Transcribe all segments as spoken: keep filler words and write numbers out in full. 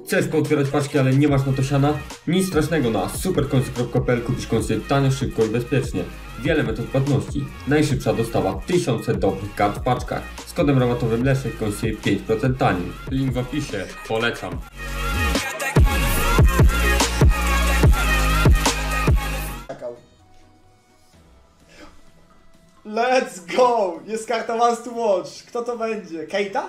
Chcesz pootwierać paczki, ale nie masz na to siana? Nic strasznego, na supercoins kropka p l kupisz konsy tanio, szybko i bezpiecznie. Wiele metod płatności. Najszybsza dostawa tysiące dobrych kart w paczkach. Z kodem rabatowym Leszek konsy pięć procent taniej. Link w opisie. Polecam. Let's go! Jest karta Once to Watch. Kto to będzie? Keita?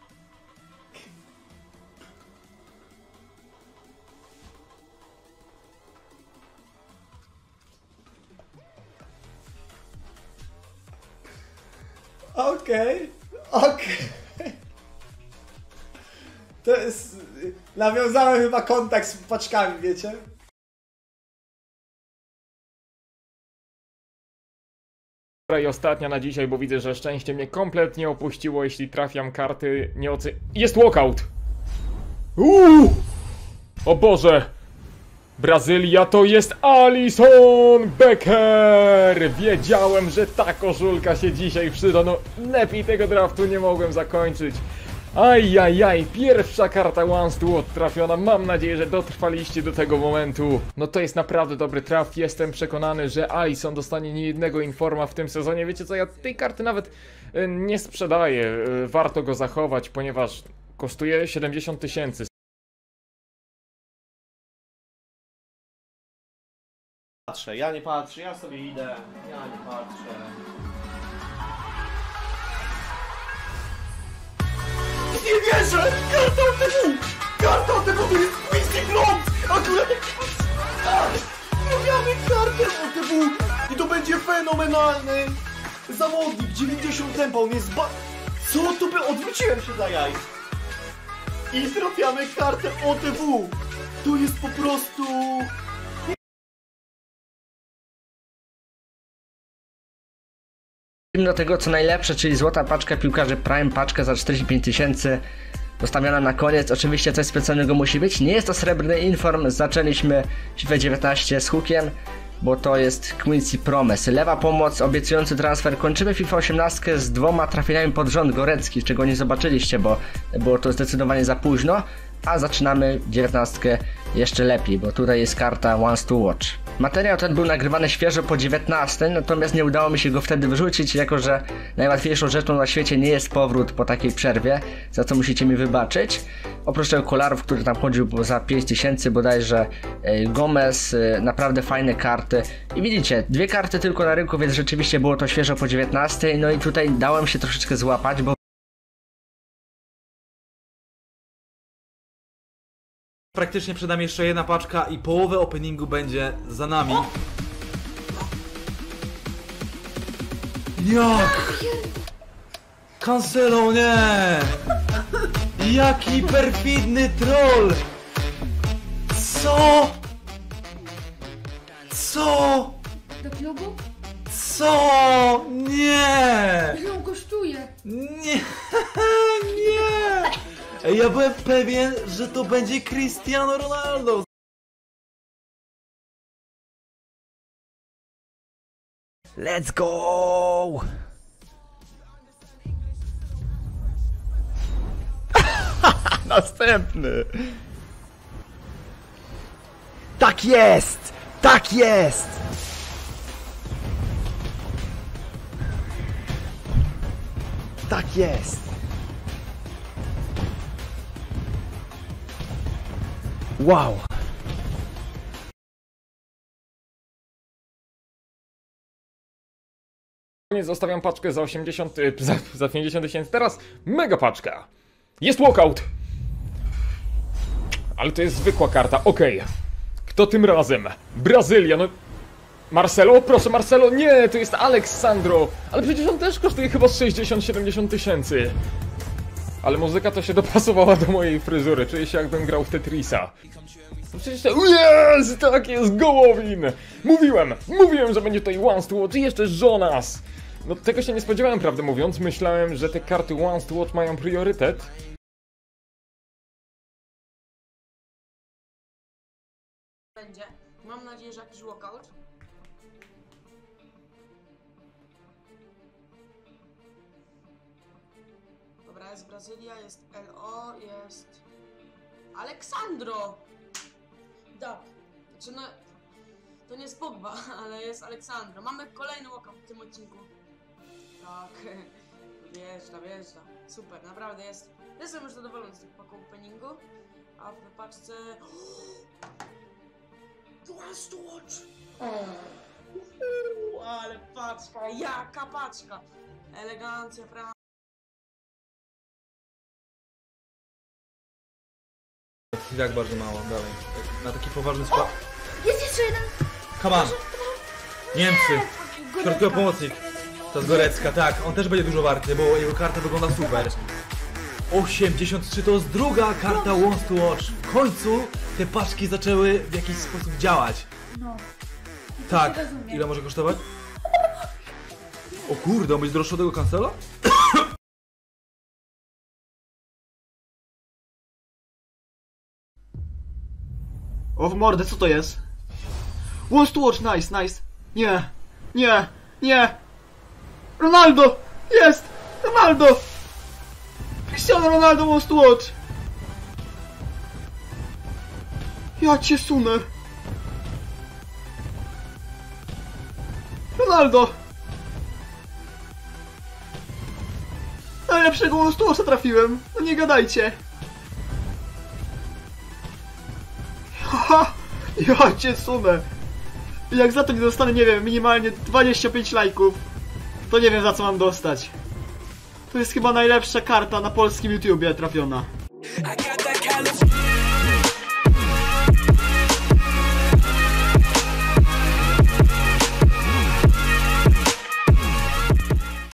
Okej, okay. okej. Okay. To jest... Nawiązałem chyba kontakt z paczkami, wiecie? I ostatnia na dzisiaj, bo widzę, że szczęście mnie kompletnie opuściło, jeśli trafiam karty nie ocy... Jest walkout! Uuu! O Boże! Brazylia to jest Alisson Becker! Wiedziałem, że ta koszulka się dzisiaj przyda, no lepiej tego draftu nie mogłem zakończyć. Ajajaj, pierwsza karta Once to Watch trafiona, mam nadzieję, że dotrwaliście do tego momentu. No to jest naprawdę dobry traf, jestem przekonany, że Alisson dostanie niejednego informa w tym sezonie. Wiecie co, ja tej karty nawet y, nie sprzedaję, y, warto go zachować, ponieważ kosztuje siedemdziesiąt tysięcy. Patrzę, ja nie patrzę, ja sobie idę, ja nie patrzę. Nie wierzę! Karta O T W! Karta O T W to jest Quincy Blond! Akurat mamy kartę O T W! I to będzie fenomenalny zawodnik, dziewięćdziesiąt tempa, on jest ba... Co to by... Odwróciłem się za jaj! I trafiamy kartę O T W! To jest po prostu... Do tego co najlepsze, czyli złota paczka piłkarzy Prime, paczka za czterdzieści pięć tysięcy, dostawiona na koniec. Oczywiście coś specjalnego musi być, nie jest to srebrny inform, zaczęliśmy FIFA dziewiętnaście z hookiem, bo to jest Quincy Promes. Lewa pomoc, obiecujący transfer. Kończymy FIFA osiemnaście z dwoma trafieniami pod rząd Gorecki, czego nie zobaczyliście, bo było to zdecydowanie za późno. A zaczynamy dziewiętnastkę jeszcze lepiej, bo tutaj jest karta Once to Watch. Materiał ten był nagrywany świeżo po dziewiętnastej, natomiast nie udało mi się go wtedy wyrzucić, jako że najłatwiejszą rzeczą na świecie nie jest powrót po takiej przerwie, za co musicie mi wybaczyć. Oprócz tego kolarów, który tam chodził za pięć tysięcy bodajże, Gomez, naprawdę fajne karty. I widzicie, dwie karty tylko na rynku, więc rzeczywiście było to świeżo po dziewiętnastej, no i tutaj dałem się troszeczkę złapać, bo praktycznie przed nami jeszcze jedna paczka i połowę openingu będzie za nami. Jak? Cancelo, nie! Jaki perfidny troll! Co? Co? Do klubu? Co? Nie! Ile on kosztuje? Nie! Nie! Ej, ja byłem pewien, że to będzie Cristiano Ronaldo. let's go! Następny! Tak jest! Tak jest! Tak jest! Wow! Zostawiam paczkę za osiemdziesiąt, za, za pięćdziesiąt tysięcy, teraz mega paczka. Jest walkout. Ale to jest zwykła karta, okej. Okay. Kto tym razem? Brazylia, no... Marcelo? Proszę Marcelo, nie, to jest Aleksandro. Ale przecież on też kosztuje chyba sześćdziesiąt siedemdziesiąt tysięcy. Ale muzyka to się dopasowała do mojej fryzury, czuję się jakbym grał w Tetrisa. No przecież to... Jest! Tak jest, Gołowin! Mówiłem, mówiłem, że będzie tutaj Once to Watch i jeszcze Jonas. No tego się nie spodziewałem, prawdę mówiąc, myślałem, że te karty Once to Watch mają priorytet. Będzie. Mam nadzieję, że jakiś walkout. Dobra, jest Brazylia, jest L O, jest Aleksandro! Da. Znaczy no... To nie jest Pogba, ale jest Aleksandro. Mamy kolejny walkout w tym odcinku. Tak. Wjeżdża, wjeżdża. Super, naprawdę jest. Jestem już zadowolony z tych paków openingu. A w paczce... Last to watch! Uhu, ale paczka, jaka paczka! Elegancja, prawda? I tak bardzo mało, dalej. Na taki poważny skład. Jest jeszcze jeden! Come on! Niemcy! Środkowy pomocnik. To jest Gorecka, tak. On też będzie dużo warty, bo jego karta wygląda super. osiemdziesiąt trzy to jest druga karta Wants to Watch. W końcu te paczki zaczęły w jakiś sposób działać. No. Tak. Ile może kosztować? O kurde, on będzie droższy od tego kancela? O w mordę, co to jest? Wants to watch, nice, nice. Nie, nie, nie. Ronaldo! Jest! Ronaldo! Cristiano Ronaldo wants to watch. Ja cię sunę. Ronaldo! Najlepszego wants to watcha trafiłem. No nie gadajcie. Haha! Ja cię sunę! Jak za to nie dostanę, nie wiem, minimalnie dwadzieścia pięć lajków, to nie wiem za co mam dostać. To jest chyba najlepsza karta na polskim YouTubie trafiona.